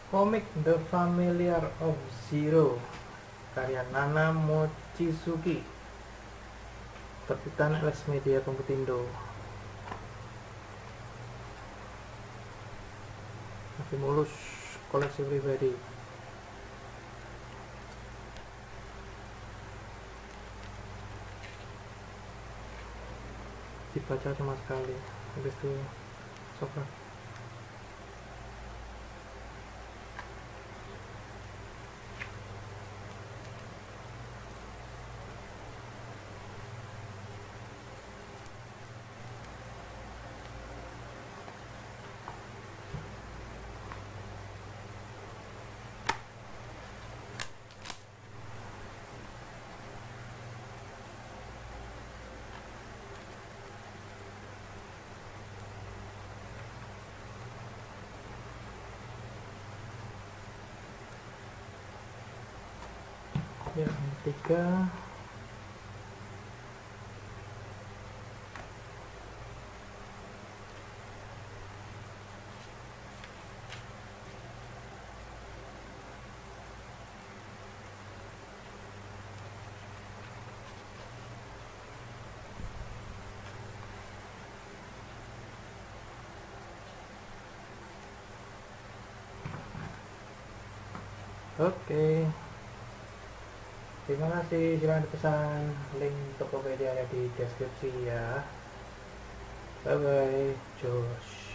Komik The Familiar of Zero karya Nana Mochizuki, terbitan Alex Media Komputindo. Masih mulus, koleksi pribadi. Dibaca sama sekali, habis itu sobat. Yang ketiga, oke. Terima kasih, silahkan dipesan. Link Tokopedia ada di deskripsi ya. Bye bye, Josh.